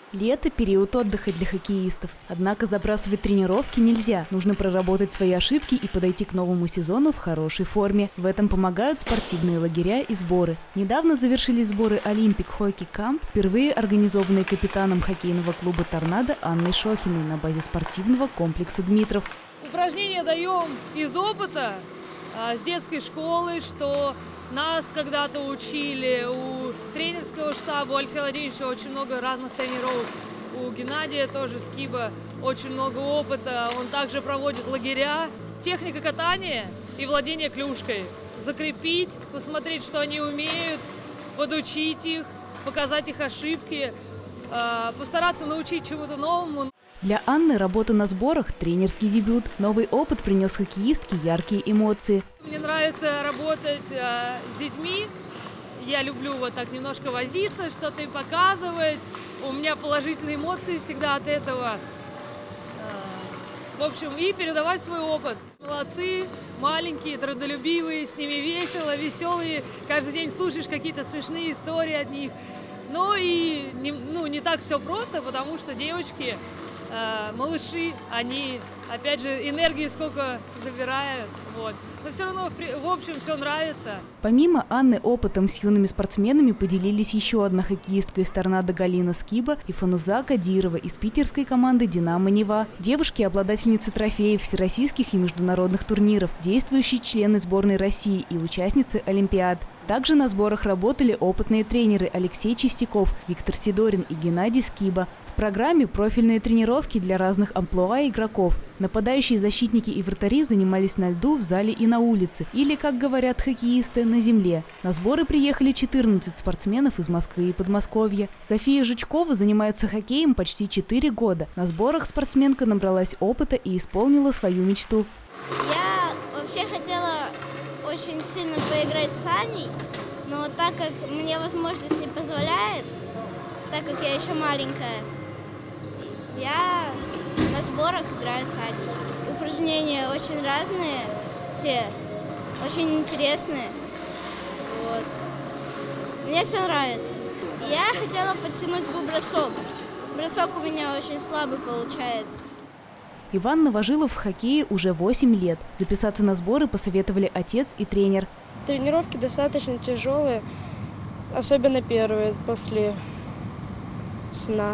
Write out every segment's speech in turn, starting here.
Лето – период отдыха для хоккеистов. Однако забрасывать тренировки нельзя. Нужно проработать свои ошибки и подойти к новому сезону в хорошей форме. В этом помогают спортивные лагеря и сборы. Недавно завершились сборы Olympic Hockey Camp, впервые организованные капитаном хоккейного клуба «Торнадо» Анной Шохиной на базе спортивного комплекса «Дмитров». Упражнения даем из опыта, с детской школы, что нас когда-то учили, у тренерского штаба, у Алексея Владимировича очень много разных тренеров, у Геннадия тоже Скиба очень много опыта, он также проводит лагеря. Техника катания и владение клюшкой. Закрепить, посмотреть, что они умеют, подучить их, показать их ошибки, постараться научить чему-то новому. Для Анны работа на сборах – тренерский дебют. Новый опыт принес хоккеистке яркие эмоции. Мне нравится работать с детьми. Я люблю вот так немножко возиться, что-то им показывать. У меня положительные эмоции всегда от этого. В общем, и передавать свой опыт. Молодцы, маленькие, трудолюбивые, с ними весело, веселые. Каждый день слушаешь какие-то смешные истории от них. Но и не так все просто, потому что девочки, малыши, они, опять же, энергии сколько забирают. Вот. Но все равно, в общем, все нравится. Помимо Анны опытом с юными спортсменами поделились еще одна хоккеистка из «Торнадо» Галина Скиба и Фануза Кадирова из питерской команды «Динамо Нева». Девушки – обладательницы трофеев всероссийских и международных турниров, действующие члены сборной России и участницы Олимпиад. Также на сборах работали опытные тренеры Алексей Чистяков, Виктор Сидорин и Геннадий Скиба. В программе профильные тренировки для разных амплуа игроков. Нападающие, защитники и вратари занимались на льду, в зале и на улице, или, как говорят хоккеисты, на земле. На сборы приехали 14 спортсменов из Москвы и Подмосковья. София Жучкова занимается хоккеем почти 4 года. На сборах спортсменка набралась опыта и исполнила свою мечту. Я вообще хотела очень сильно поиграть с Аней, но так как мне возможность не позволяет, так как я еще маленькая, я на сборах играю с Аней. Упражнения очень разные, все очень интересные. Вот. Мне все нравится. Я хотела подтянуть бросок. Бросок у меня очень слабый получается. Иван Новожилов в хоккее уже 8 лет. Записаться на сборы посоветовали отец и тренер. Тренировки достаточно тяжелые, особенно первые, после сна.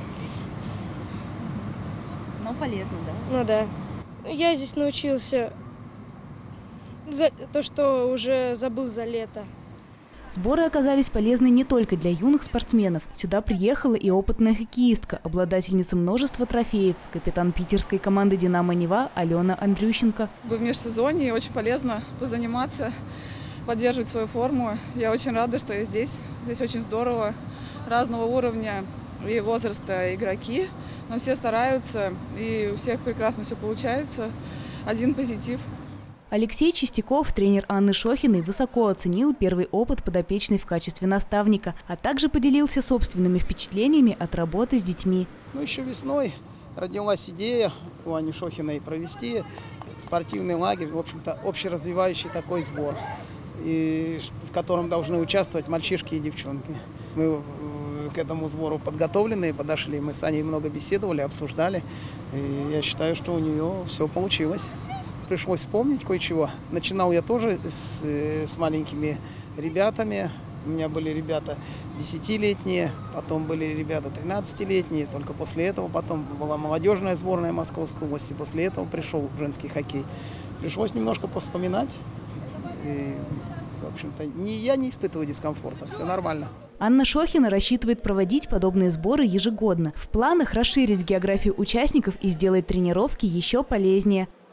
Но полезно, да? Ну да. Я здесь научился то, что уже забыл за лето. Сборы оказались полезны не только для юных спортсменов. Сюда приехала и опытная хоккеистка, обладательница множества трофеев, капитан питерской команды «Динамо Нева» Алена Андрющенко. В межсезонье очень полезно позаниматься, поддерживать свою форму. Я очень рада, что я здесь. Здесь очень здорово. Разного уровня и возраста игроки, но все стараются, и у всех прекрасно все получается. Один позитив. Алексей Чистяков, тренер Анны Шохиной, высоко оценил первый опыт подопечной в качестве наставника, а также поделился собственными впечатлениями от работы с детьми. Еще весной родилась идея у Ани Шохиной провести спортивный лагерь, в общем-то, общеразвивающий такой сбор, и в котором должны участвовать мальчишки и девчонки. Мы к этому сбору подготовленные подошли, мы с Аней много беседовали, обсуждали, и я считаю, что у нее все получилось. Пришлось вспомнить кое-чего. Начинал я тоже с маленькими ребятами. У меня были ребята 10-летние, потом были ребята 13-летние. Только после этого потом была молодежная сборная Московской области. После этого пришел женский хоккей. Пришлось немножко повспоминать. И, в общем-то, я не испытываю дискомфорта. Все нормально. Анна Шохина рассчитывает проводить подобные сборы ежегодно. В планах расширить географию участников и сделать тренировки еще полезнее.